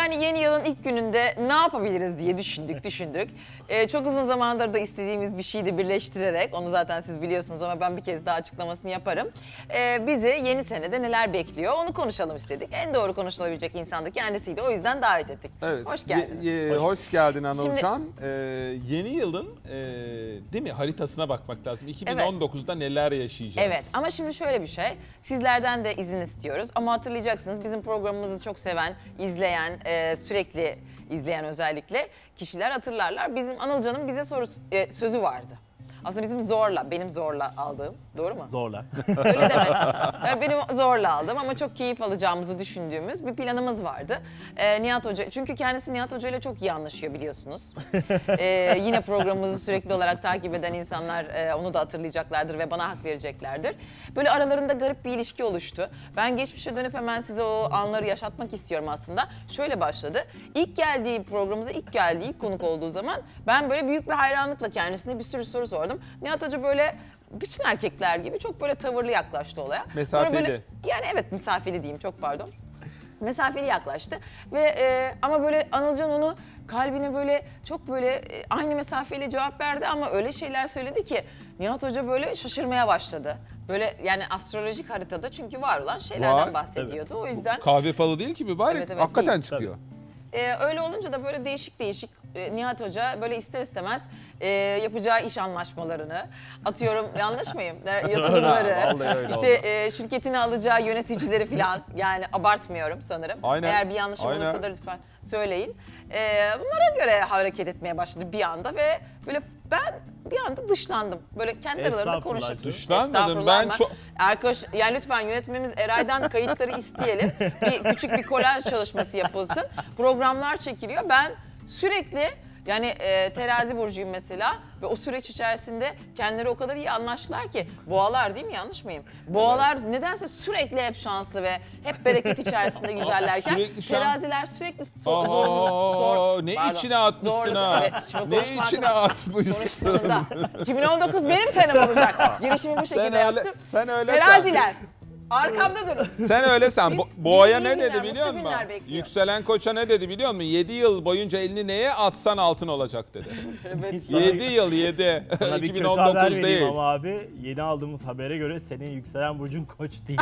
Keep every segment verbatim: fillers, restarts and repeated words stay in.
Yani yeni yılın ilk gününde ne yapabiliriz diye düşündük, düşündük. Ee, çok uzun zamandır da istediğimiz bir şeyi de birleştirerek, onu zaten siz biliyorsunuz ama ben bir kez daha açıklamasını yaparım. Ee, bizi yeni senede neler bekliyor onu konuşalım istedik. En doğru konuşulabilecek insan da kendisiydi, o yüzden davet ettik. Evet. Hoş geldiniz. Ye, ye, hoş. hoş geldin Anılcan. Ee, yeni yılın e, değil mi haritasına bakmak lazım. iki bin on dokuzda evet. neler yaşayacağız? Evet, ama şimdi şöyle bir şey, sizlerden de izin istiyoruz ama hatırlayacaksınız bizim programımızı çok seven, izleyen, e, sürekli izleyen özellikle kişiler hatırlarlar. Bizim Anılcan'ın bize soru, e, sözü vardı. Aslında bizim zorla, benim zorla aldığım, doğru mu? Zorla. Öyle demek. Yani benim zorla aldım ama çok keyif alacağımızı düşündüğümüz bir planımız vardı. Ee, Nihat Hoca, çünkü kendisi Nihat Hoca ile çok iyi anlaşıyor biliyorsunuz. Ee, yine programımızı sürekli olarak takip eden insanlar e, onu da hatırlayacaklardır ve bana hak vereceklerdir. Böyle aralarında garip bir ilişki oluştu. Ben geçmişe dönüp hemen size o anları yaşatmak istiyorum aslında. Şöyle başladı. İlk geldiği programımıza, ilk geldiği, ilk konuk olduğu zaman ben böyle büyük bir hayranlıkla kendisine bir sürü soru sordum. Nihat Hoca böyle bütün erkekler gibi çok böyle tavırlı yaklaştı olaya. Mesafeli. Böyle, yani evet mesafeli diyeyim, çok pardon. Mesafeli yaklaştı ve e, ama böyle Anılcan onu kalbine böyle çok böyle e, aynı mesafeyle cevap verdi ama öyle şeyler söyledi ki Nihat Hoca böyle şaşırmaya başladı. Böyle yani astrolojik haritada çünkü var olan şeylerden Var, bahsediyordu. Evet. O yüzden kahve falı değil ki mübarek. Evet, evet, hakikaten değil. çıkıyor. Ee, öyle olunca da böyle değişik değişik e, Nihat Hoca böyle ister istemez e, yapacağı iş anlaşmalarını, atıyorum yanlış mıyım? E, yatırımları, Vallahi öyle işte e, şirketini alacağı yöneticileri falan, yani abartmıyorum sanırım. Aynen. Eğer bir yanlışım Aynen. olursa da lütfen söyleyin. E, bunlara göre hareket etmeye başladı bir anda ve böyle ben bir anda dışlandım. Böyle kendi aralarında konuşup. Dışlanmadım ben çok... Arkadaş, yani lütfen yönetmemiz Eray'dan kayıtları isteyelim. Bir küçük bir kolaj çalışması yapılsın. Programlar çekiliyor. Ben sürekli yani e, terazi burcuyum mesela ve o süreç içerisinde kendileri o kadar iyi anlaştılar ki, boğalar değil mi, yanlış mıyım? Boğalar evet. nedense sürekli hep şanslı ve hep bereket içerisinde yüzerlerken sürekli şan... teraziler sürekli zor, zor, zor ne pardon, içine atmışsın zorluk, ha? Evet, ne içine atmışsın? iki bin on dokuz benim senem olacak. Girişimi bu şekilde sen öyle, yaptım. Sen öyle Teraziler. Arkamda durun. Sen öyle sen. Biz, Bo boğaya biz ne günler, dedi biliyor musun? Yükselen koça ne dedi biliyor musun? yedi yıl boyunca elini neye atsan altın olacak dedi. Evet. yedi yıl yedi. Sana bir kötü haber vereyim ama abi. Yeni aldığımız habere göre senin yükselen burcun koç değil.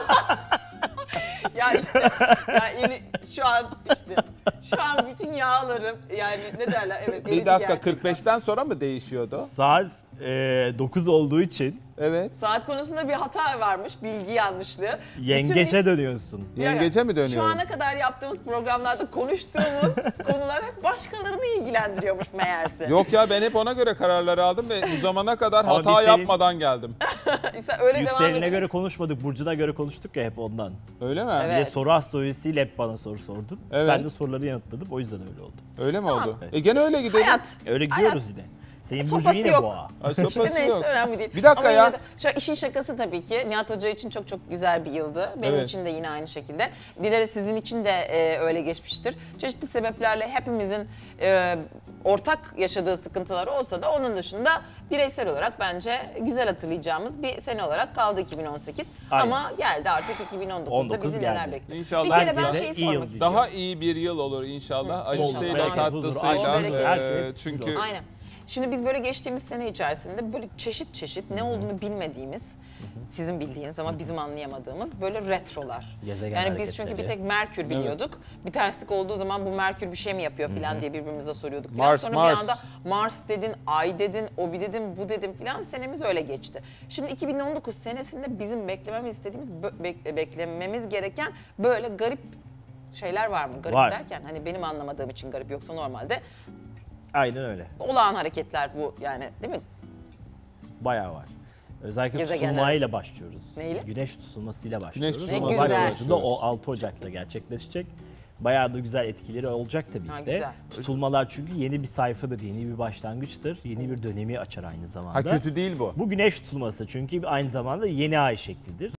Ya işte yani şu an işte şu an bütün yağlarım yani ne derler evet. Bir dakika, kırk beşten sonra mı değişiyordu? Saat e, dokuz olduğu için. Evet. Saat konusunda bir hata varmış, bilgi yanlışlığı. Yengeçe dönüyorsun. Yengece mi dönüyorum? Şu ana kadar yaptığımız programlarda konuştuğumuz konular hep başkalarını ilgilendiriyormuş meğerse. Yok ya, ben hep ona göre kararlar aldım ve bu zamana kadar Ama hata senin... yapmadan geldim. Öyle Yükselenine göre konuşmadık, burcuna göre konuştuk ya hep ondan. Öyle mi? Evet. Bir de soru astrolojisiyle hep bana soru sordun. Evet. Ben de soruları yanıtladım, o yüzden öyle oldu. Öyle mi tamam. oldu? Evet. E gene öyle gidelim. Hayat. Öyle gidiyoruz Hayat. yine. Senin Sopası burcun yine yok. boğa. Ay, sopası İşte neyse yok. önemli değil. Bir dakika Ama ya. Yine de, şu işin şakası tabii ki Nihat Hoca için çok çok güzel bir yıldı. Benim Evet. için de yine aynı şekilde. Dileriz sizin için de e, öyle geçmiştir. Çeşitli sebeplerle hepimizin e, ortak yaşadığı sıkıntılar olsa da onun dışında bireysel olarak bence güzel hatırlayacağımız bir sene olarak kaldı iki bin on sekiz. Aynen. Ama geldi artık iki bin on dokuzda bizi geldi. neler bekliyor. İnşallah. Bir kere ben Herkese şeyi iyi sormak yıl istiyorum. Daha iyi bir yıl olur inşallah. Hı. Acısıyla, İnşallah. tatlısıyla. Bereket, huzur, aşk, e, bereket. çünkü Aynen. Şimdi biz böyle geçtiğimiz sene içerisinde böyle çeşit çeşit ne olduğunu bilmediğimiz, sizin bildiğiniz ama bizim anlayamadığımız böyle retrolar. Gezegen Yani biz çünkü bir tek Merkür biliyorduk. Evet. Bir terslik olduğu zaman bu Merkür bir şey mi yapıyor falan diye birbirimize soruyorduk. Falan. Mars, Sonra Mars. bir anda Mars dedin, Ay dedin, o bir dedim, bu dedim falan, senemiz öyle geçti. Şimdi iki bin on dokuz senesinde bizim beklememiz istediğimiz, be beklememiz gereken böyle garip şeyler var mı? Garip var. derken hani benim anlamadığım için garip, yoksa normalde Aynen öyle. olağan hareketler bu yani, değil mi? Bayağı var. Özellikle Gezegenler tutulmayla başlıyoruz. Neyle? Güneş tutulmasıyla başlıyoruz. Güneş tutulması. Ama Ne başlangıcında o altı Ocak'ta gerçekleşecek. Bayağı da güzel etkileri olacak tabii Ha, ki de. güzel. Tutulmalar çünkü yeni bir sayfadır, yeni bir başlangıçtır. Yeni bir dönemi açar aynı zamanda. Ha, kötü değil bu. Bu güneş tutulması çünkü aynı zamanda yeni ay şeklidir.